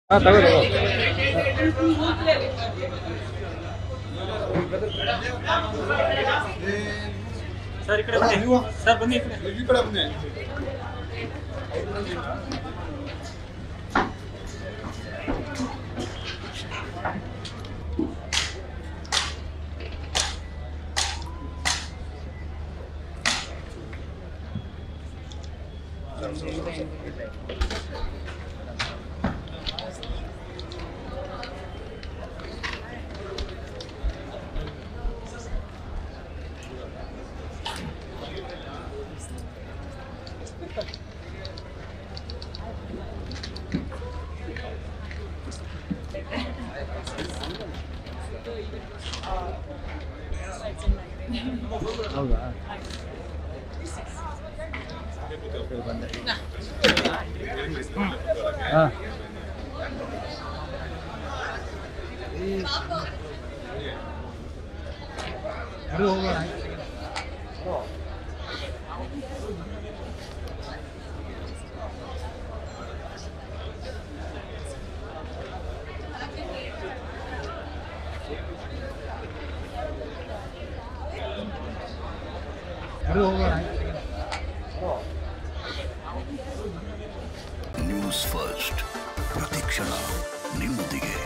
ಹಾಂ ತಗೋ ಸರ್ ಈ ಕಡೆ ಬನ್ನಿ ಸರ್ ಬನ್ನಿ ಈ ಕಡೆ ಬನ್ನಿ ಹೌದಾ ಹಾಂ ಹೋಗೋಣ ನ್ಯೂಸ್ ಫಸ್ಟ್ ಪ್ರತಿಕ್ಷಣ ನಿಮ್ಮೊಂದಿಗೆ.